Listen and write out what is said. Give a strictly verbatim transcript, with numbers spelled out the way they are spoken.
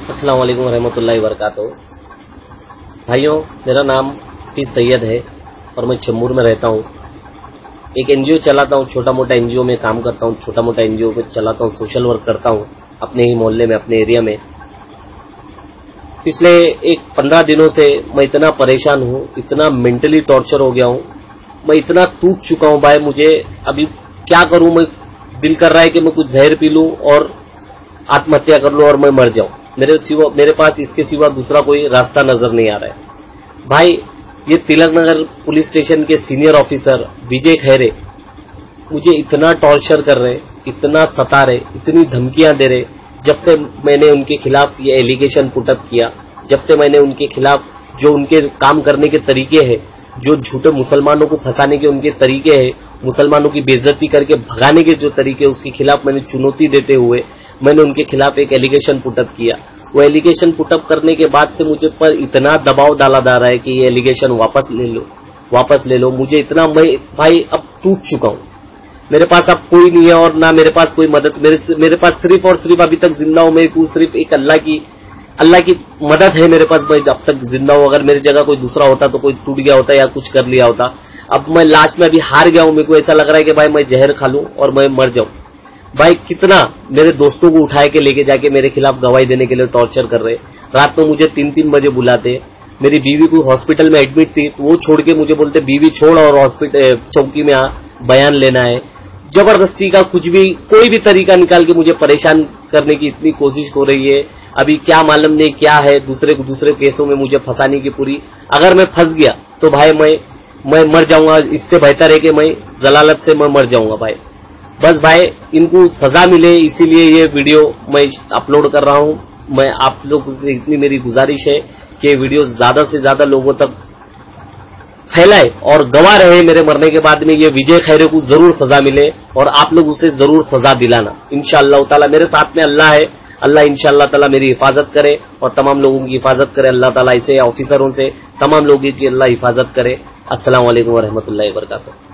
अस्सलाम वालेकुम रहमतुल्लाहि वबरकातुहू। भाइयों, मेरा नाम हफीज सैयद है और मैं चम्बूर में रहता हूँ। एक एनजीओ चलाता हूँ, छोटा मोटा एनजीओ में काम करता हूँ, छोटा मोटा एनजीओ में चलाता हूँ, सोशल वर्क करता हूँ अपने ही मोहल्ले में, अपने एरिया में। पिछले एक पंद्रह दिनों से मैं इतना परेशान हूँ, इतना मेंटली टॉर्चर हो गया हूँ, मैं इतना टूट चुका हूँ भाई। मुझे अभी क्या करूँ, मैं दिल कर रहा है कि मैं कुछ जहर पी लूं और आत्महत्या कर लूं और मैं मर जाऊं। मेरे सिवा मेरे पास इसके सिवा दूसरा कोई रास्ता नजर नहीं आ रहा है। भाई, ये तिलक नगर पुलिस स्टेशन के सीनियर ऑफिसर विजय खैरे मुझे इतना टॉर्चर कर रहे, इतना सता रहे, इतनी धमकियां दे रहे। जब से मैंने उनके खिलाफ ये एलिगेशन पुटअप किया, जब से मैंने उनके खिलाफ जो उनके काम करने के तरीके हैं, जो झूठे मुसलमानों को फंसाने के उनके तरीके हैं, मुसलमानों की बेइज्जती करके भगाने के जो तरीके, उसके खिलाफ मैंने चुनौती देते हुए मैंने उनके खिलाफ एक एलिगेशन पुटअप किया। वो एलिगेशन पुटअप करने के बाद से मुझे पर इतना दबाव डाला जा रहा है कि ये एलिगेशन वापस ले लो, वापस ले लो। मुझे इतना, मैं भाई अब टूट चुका हूँ। मेरे पास अब कोई नहीं है और ना मेरे पास कोई मदद। मेरे मेरे पास सिर्फ और सिर्फ अभी तक जिंदा हूँ मैं, सिर्फ एक अल्लाह की अल्लाह की मदद है मेरे पास। मैं अब तक जिंदा हूँ। अगर मेरी जगह कोई दूसरा होता तो कोई टूट गया होता या कुछ कर लिया होता। अब मैं लास्ट में अभी हार गया हूँ। मेरे को ऐसा लग रहा है कि भाई मैं जहर खा लूं और मैं मर जाऊं। भाई, कितना मेरे दोस्तों को उठाए के लेके जाके मेरे खिलाफ गवाही देने के लिए टॉर्चर कर रहे। रात में मुझे तीन तीन बजे बुलाते। मेरी बीवी को हॉस्पिटल में एडमिट थी तो वो छोड़ के मुझे बोलते बीवी छोड़ और हॉस्पिटल चौकी में आ, बयान लेना है। जबरदस्ती का कुछ भी, कोई भी तरीका निकाल के मुझे परेशान करने की इतनी कोशिश हो रही है। अभी क्या मालूम नहीं क्या है, दूसरे दूसरे केसों में मुझे फंसाने की पूरी। अगर मैं फंस गया तो भाई मैं मैं मर जाऊंगा। इससे बेहतर है कि मैं जलालत से मैं मर जाऊंगा भाई। बस भाई, इनको सजा मिले, इसीलिए ये वीडियो मैं अपलोड कर रहा हूं। मैं आप लोगों से इतनी मेरी गुजारिश है कि ये वीडियो ज्यादा से ज्यादा लोगों तक फैलाए और गवाह रहे। मेरे मरने के बाद में ये विजय खैरे को जरूर सजा मिले और आप लोग उसे जरूर सजा दिलाना इंशाअल्लाह ताला। मेरे साथ में अल्लाह है, अल्लाह इंशाअल्लाह ताला मेरी हिफाजत करे और तमाम लोगों की हिफाजत करे। अल्लाह ताला ऐसे ऑफिसरों से, तमाम लोगों की अल्लाह हिफाजत करे। अस्सलाम वालेकुम व रहमतुल्लाहि व बरकातुहू।